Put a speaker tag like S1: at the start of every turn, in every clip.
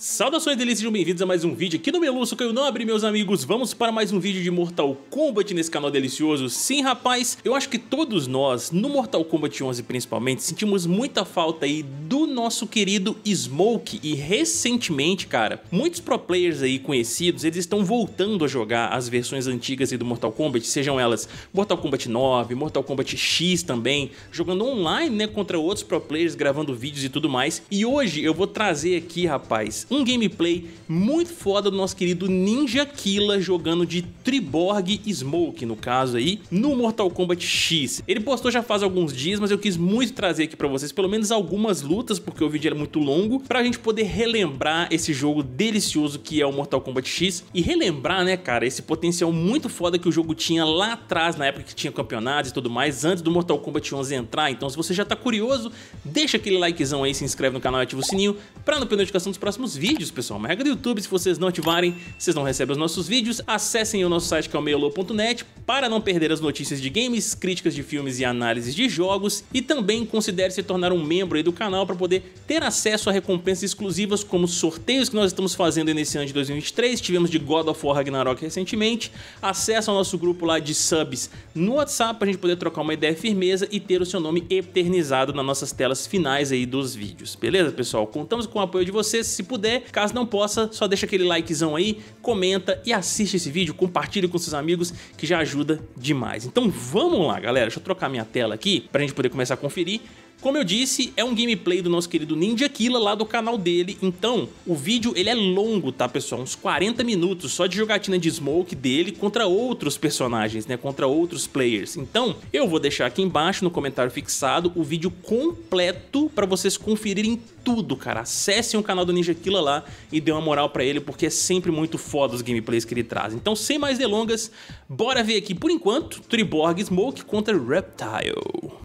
S1: Saudações delícias, sejam bem-vindos a mais um vídeo aqui no Meluço, que eu não abri, meus amigos. Vamos para mais um vídeo de Mortal Kombat nesse canal delicioso. Sim, rapaz, eu acho que todos nós, no Mortal Kombat 11 principalmente, sentimos muita falta aí do nosso querido Smoke. E recentemente, cara, muitos pro players aí conhecidos, eles estão voltando a jogar as versões antigas aí do Mortal Kombat, sejam elas Mortal Kombat 9, Mortal Kombat X também, jogando online, né, contra outros pro players, gravando vídeos e tudo mais. E hoje eu vou trazer aqui, rapaz, um gameplay muito foda do nosso querido Ninja Killa jogando de Triborg Smoke, no caso aí, no Mortal Kombat X. Ele postou já faz alguns dias, mas eu quis muito trazer aqui pra vocês pelo menos algumas lutas, porque o vídeo é muito longo, pra gente poder relembrar esse jogo delicioso que é o Mortal Kombat X e relembrar, né, cara, esse potencial muito foda que o jogo tinha lá atrás, na época que tinha campeonatos e tudo mais, antes do Mortal Kombat 11 entrar. Então, se você já tá curioso, deixa aquele likezão aí, se inscreve no canal e ativa o sininho pra não perder notificação dos próximos vídeos, pessoal. Uma regra do YouTube, se vocês não ativarem, vocês não recebem os nossos vídeos. Acessem o nosso site, que é o meiolô.net, para não perder as notícias de games, críticas de filmes e análises de jogos. E também considere se tornar um membro aí do canal para poder ter acesso a recompensas exclusivas, como sorteios que nós estamos fazendo nesse ano de 2023. Tivemos de God of War Ragnarok recentemente. Acesso ao nosso grupo lá de subs no WhatsApp, para a gente poder trocar uma ideia firmeza e ter o seu nome eternizado nas nossas telas finais aí dos vídeos. Beleza, pessoal? Contamos com o apoio de vocês. Se puder, caso não possa, só deixa aquele likezão aí, comenta e assiste esse vídeo, compartilhe com seus amigos, que já ajuda demais. Então vamos lá, galera, deixa eu trocar minha tela aqui pra gente poder começar a conferir. Como eu disse, é um gameplay do nosso querido Ninja Killa lá do canal dele. Então, o vídeo ele é longo, tá, pessoal? Uns 40 minutos só de jogatina de Smoke dele contra outros personagens, né? Contra outros players. Então, eu vou deixar aqui embaixo no comentário fixado o vídeo completo pra vocês conferirem tudo, cara. Acessem o canal do Ninja Killa lá e dê uma moral pra ele, porque é sempre muito foda os gameplays que ele traz. Então, sem mais delongas, bora ver aqui, por enquanto, Triborg Smoke contra Reptile.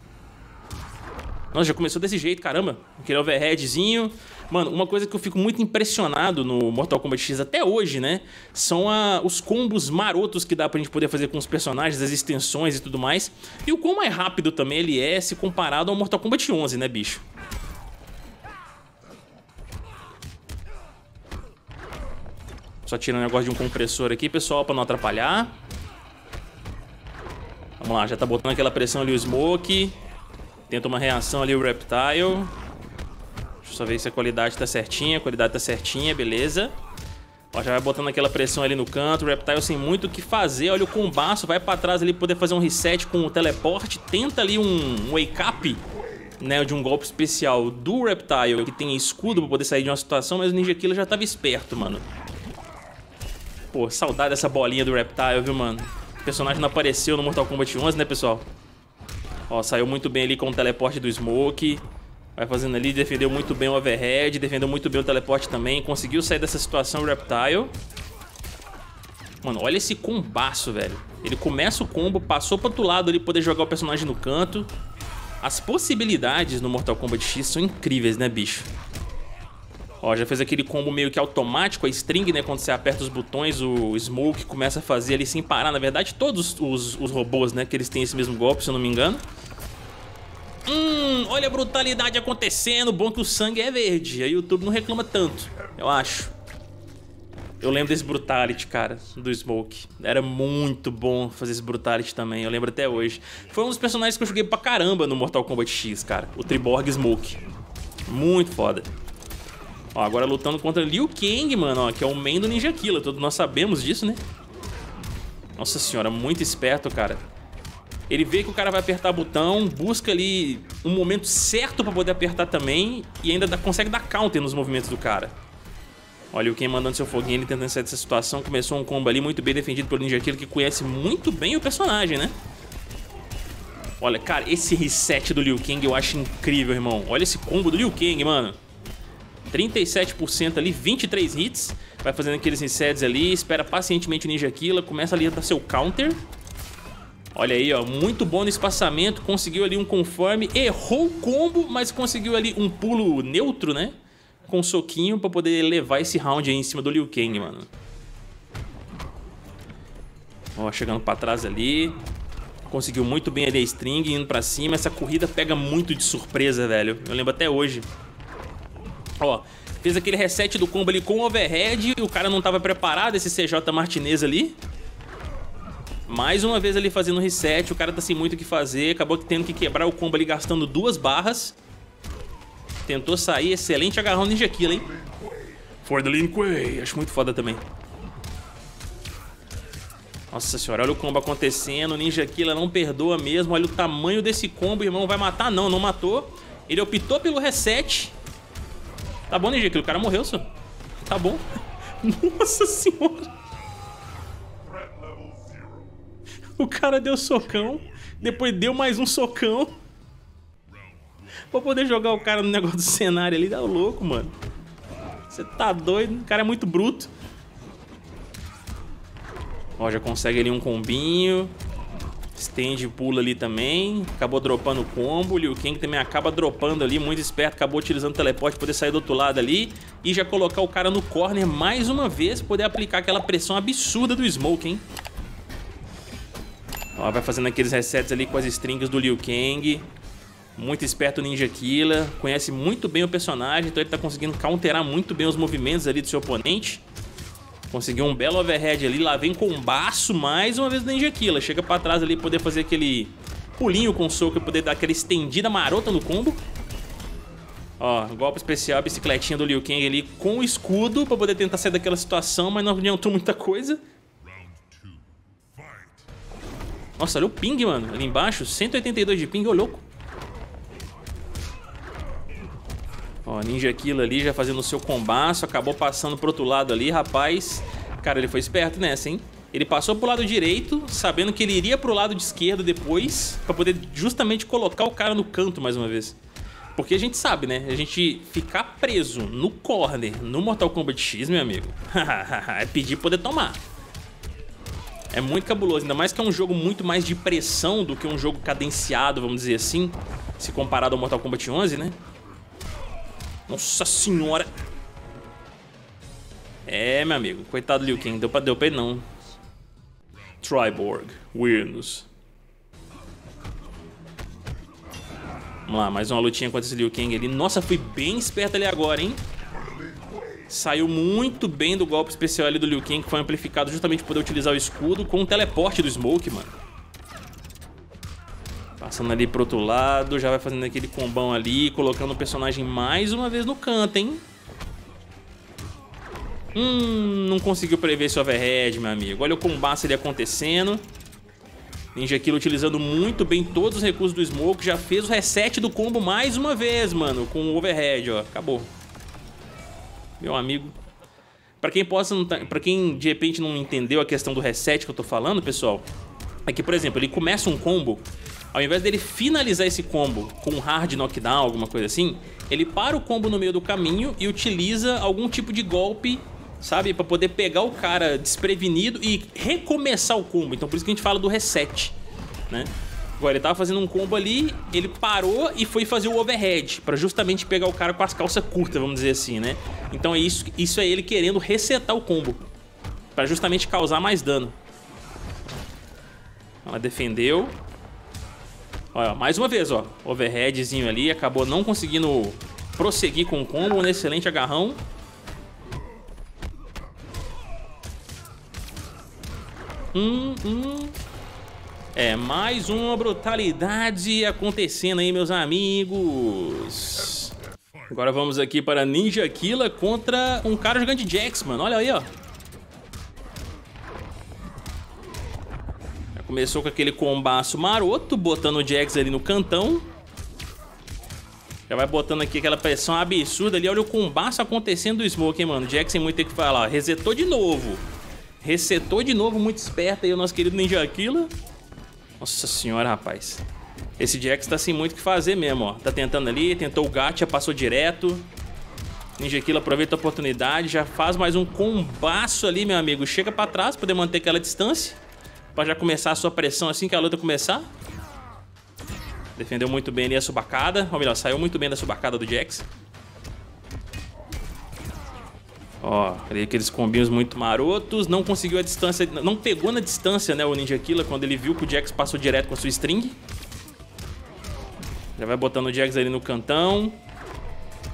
S1: Nossa, já começou desse jeito, caramba. Aquele overheadzinho. Mano, uma coisa que eu fico muito impressionado no Mortal Kombat X até hoje, né? São os combos marotos que dá pra gente poder fazer com os personagens, as extensões e tudo mais. E o quão mais rápido também ele é se comparado ao Mortal Kombat 11, né, bicho? Só tirando o negócio de um compressor aqui, pessoal, pra não atrapalhar. Vamos lá, já tá botando aquela pressão ali o Smoke. Tenta uma reação ali o Reptile. Deixa eu só ver se a qualidade tá certinha. A qualidade tá certinha, beleza. Ó, já vai botando aquela pressão ali no canto. O Reptile sem muito o que fazer. Olha o combaço, vai pra trás ali poder fazer um reset com o teleporte. Tenta ali um wake up, né, de um golpe especial do Reptile, que tem escudo pra poder sair de uma situação. Mas o Ninja Killa já tava esperto, mano. Pô, saudade dessa bolinha do Reptile, viu, mano? O personagem não apareceu no Mortal Kombat 11, né, pessoal? Ó, saiu muito bem ali com o teleporte do Smoke. Vai fazendo ali, defendeu muito bem o overhead, defendeu muito bem o teleporte também. Conseguiu sair dessa situação o Reptile. Mano, olha esse combaço, velho. Ele começa o combo, passou pro outro lado ali, poder jogar o personagem no canto. As possibilidades no Mortal Kombat X são incríveis, né, bicho? Ó, já fez aquele combo meio que automático, a string, né? Quando você aperta os botões, o Smoke começa a fazer ali sem parar. Na verdade, todos os robôs, né? Que eles têm esse mesmo golpe, se eu não me engano. Olha a brutalidade acontecendo. Bom que o sangue é verde. A YouTube não reclama tanto, eu acho. Eu lembro desse Brutality, cara, do Smoke. Era muito bom fazer esse Brutality também, eu lembro até hoje. Foi um dos personagens que eu joguei pra caramba no Mortal Kombat X, cara. O Triborg Smoke. Muito foda. Ó, agora lutando contra Liu Kang, mano, ó, que é o main do Ninja Killa. Todos nós sabemos disso, né? Nossa senhora, muito esperto, cara. Ele vê que o cara vai apertar o botão, busca ali um momento certo pra poder apertar também, e ainda consegue dar counter nos movimentos do cara. Olha o Liu Kang mandando seu foguinho, ele tentando sair dessa situação. Começou um combo ali muito bem defendido pelo Ninja Killa, que conhece muito bem o personagem, né? Olha, cara, esse reset do Liu Kang eu acho incrível, irmão. Olha esse combo do Liu Kang, mano. 37% ali, 23 hits. Vai fazendo aqueles resets ali, espera pacientemente o Ninja Killa, começa ali a dar seu counter. Olha aí, ó, muito bom no espaçamento, conseguiu ali um conforme, errou o combo, mas conseguiu ali um pulo neutro, né? Com um soquinho pra poder levar esse round aí em cima do Liu Kang, mano. Ó, chegando pra trás ali. Conseguiu muito bem ali a string, indo pra cima. Essa corrida pega muito de surpresa, velho. Eu lembro até hoje. Ó, Fez aquele reset do combo ali com o overhead e o cara não tava preparado, esse CJ Martinez ali. Mais uma vez ali fazendo reset, o cara tá sem muito o que fazer, acabou tendo que quebrar o combo ali gastando 2 barras. Tentou sair, excelente agarrão Ninja Killa, hein? For the Lin Kuei, acho muito foda também. Nossa senhora, olha o combo acontecendo, Ninja Killa não perdoa mesmo, olha o tamanho desse combo, irmão, vai matar? Não, não matou. Ele optou pelo reset. Tá bom, Ninja Killa, o cara morreu, só. Tá bom. Nossa senhora. O cara deu socão, depois deu mais um socão. Pra poder jogar o cara no negócio do cenário ali, dá louco, mano. Você tá doido, o cara é muito bruto. Ó, já consegue ali um combinho. Stand pula ali também. Acabou dropando o combo. O Liu Kang também acaba dropando ali, muito esperto. Acabou utilizando o teleporte para poder sair do outro lado ali. E já colocar o cara no corner mais uma vez, poder aplicar aquela pressão absurda do Smoke, hein? Ó, vai fazendo aqueles resets ali com as strings do Liu Kang. Muito esperto o Ninja Killa. Conhece muito bem o personagem, então ele tá conseguindo counterar muito bem os movimentos ali do seu oponente. Conseguiu um belo overhead ali, lá vem combaço mais uma vez do Ninja Killa. Chega pra trás ali, poder fazer aquele pulinho com soco e poder dar aquela estendida marota no combo. Ó, golpe especial, bicicletinha do Liu Kang ali com o escudo pra poder tentar sair daquela situação, mas não adiantou muita coisa. Nossa, olha o ping, mano, ali embaixo, 182 de ping, ô louco. Ó, Ninja Killa ali já fazendo o seu combaço, acabou passando pro outro lado ali, rapaz. Cara, ele foi esperto nessa, hein? Ele passou pro lado direito, sabendo que ele iria pro lado de esquerdo depois, pra poder justamente colocar o cara no canto mais uma vez. Porque a gente sabe, né? A gente ficar preso no corner, no Mortal Kombat X, meu amigo, é pedir poder tomar. É muito cabuloso, ainda mais que é um jogo muito mais de pressão do que um jogo cadenciado, vamos dizer assim, se comparado ao Mortal Kombat 11, né? Nossa senhora. É, meu amigo, coitado do Liu Kang, deu pra ele não. Triborg wins. Vamos lá, mais uma lutinha contra esse Liu Kang ali. Nossa, fui bem esperto ali agora, hein? Saiu muito bem do golpe especial ali do Liu Kang, que foi amplificado justamente por poder utilizar o escudo com o teleporte do Smoke, mano. Passando ali pro outro lado, já vai fazendo aquele combão ali, colocando o personagem mais uma vez no canto, hein? Não conseguiu prever esse overhead, meu amigo. Olha o combate ali acontecendo. Ninja Killa utilizando muito bem todos os recursos do Smoke. Já fez o reset do combo mais uma vez, mano, com o overhead, ó. Acabou. Meu amigo. Pra quem de repente não entendeu a questão do reset que eu tô falando, pessoal, é que, por exemplo, ele começa um combo. Ao invés dele finalizar esse combo com um hard knockdown, alguma coisa assim, ele para o combo no meio do caminho e utiliza algum tipo de golpe, sabe? Pra poder pegar o cara desprevenido e recomeçar o combo. Então por isso que a gente fala do reset, né? Agora ele tava fazendo um combo ali, ele parou e foi fazer o overhead, pra justamente pegar o cara com as calças curtas, vamos dizer assim, né? Então é isso é ele querendo resetar o combo, pra justamente causar mais dano. Ela defendeu. Olha, mais uma vez, ó, overheadzinho ali, acabou não conseguindo prosseguir com o combo, um excelente agarrão. É, mais uma brutalidade acontecendo aí, meus amigos. Agora vamos aqui para Ninja Killa contra um cara jogando de Jax, mano, olha aí, ó. Começou com aquele combaço maroto, botando o Jax ali no cantão. Já vai botando aqui aquela pressão absurda ali. Olha o combaço acontecendo do Smoke, hein, mano. O Jax sem muito ter que falar. Resetou de novo. Resetou de novo, muito esperto aí o nosso querido Ninja Killa. Nossa senhora, rapaz. Esse Jax tá sem muito o que fazer mesmo, ó. Tá tentando ali, tentou o gacha, passou direto. Ninja Killa aproveita a oportunidade, já faz mais um combaço ali, meu amigo. Chega pra trás pra poder manter aquela distância, pra já começar a sua pressão assim que a luta começar. Defendeu muito bem ali a subacada. Ou melhor, saiu muito bem da subacada do Jax. Ó, aqueles combinhos muito marotos. Não conseguiu a distância, não pegou na distância, né, o Ninja Killa, quando ele viu que o Jax passou direto com a sua string. Já vai botando o Jax ali no cantão.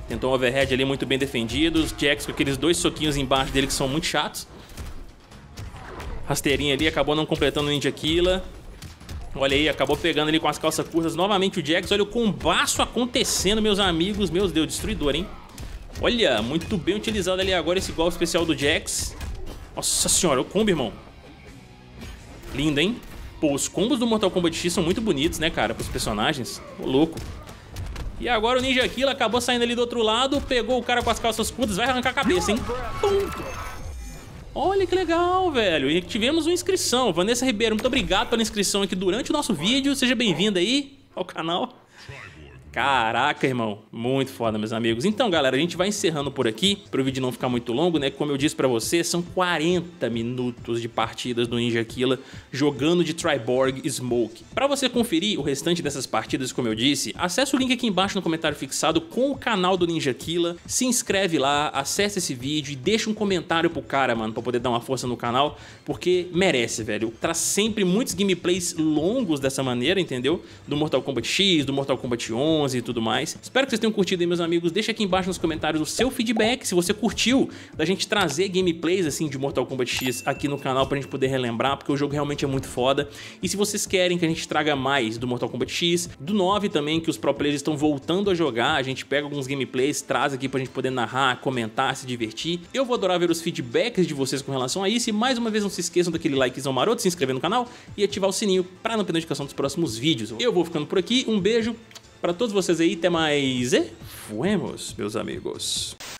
S1: Tentou um overhead ali muito bem defendido. Os Jax com aqueles 2 soquinhos embaixo dele que são muito chatos. Rasteirinha ali, acabou não completando o Ninja Killa. Olha aí, acabou pegando ali com as calças curtas novamente o Jax. Olha o combaço acontecendo, meus amigos. Meu Deus, destruidor, hein? Olha, muito bem utilizado ali agora esse golpe especial do Jax. Nossa senhora, o combo, irmão. Lindo, hein? Pô, os combos do Mortal Kombat X são muito bonitos, né, cara, pros personagens. Ô, louco. E agora o Ninja Killa acabou saindo ali do outro lado, pegou o cara com as calças curtas, vai arrancar a cabeça, hein? Pum. Olha que legal, velho. E tivemos uma inscrição. Vanessa Ribeiro, muito obrigado pela inscrição aqui durante o nosso vídeo. Seja bem-vinda aí ao canal. Caraca, irmão, muito foda, meus amigos. Então, galera, a gente vai encerrando por aqui, para o vídeo não ficar muito longo, né? Como eu disse pra você, são 40 minutos de partidas do Ninja Killa jogando de Triborg Smoke. Para você conferir o restante dessas partidas, como eu disse, acesse o link aqui embaixo no comentário fixado com o canal do Ninja Killa, se inscreve lá, acesse esse vídeo e deixa um comentário pro cara, mano, pra poder dar uma força no canal, porque merece, velho. Traz sempre muitos gameplays longos dessa maneira, entendeu? Do Mortal Kombat X, do Mortal Kombat 11 e tudo mais. Espero que vocês tenham curtido aí, meus amigos. Deixa aqui embaixo nos comentários o seu feedback, se você curtiu da gente trazer gameplays assim de Mortal Kombat X aqui no canal pra gente poder relembrar, porque o jogo realmente é muito foda. E se vocês querem que a gente traga mais do Mortal Kombat X, do 9 também, que os pro players estão voltando a jogar, a gente pega alguns gameplays, traz aqui pra gente poder narrar, comentar, se divertir. Eu vou adorar ver os feedbacks de vocês com relação a isso. E mais uma vez, não se esqueçam daquele likezão maroto, se inscrever no canal e ativar o sininho pra não perder notificação dos próximos vídeos. Eu vou ficando por aqui, um beijo pra todos vocês aí, até mais e fuemos, meus amigos.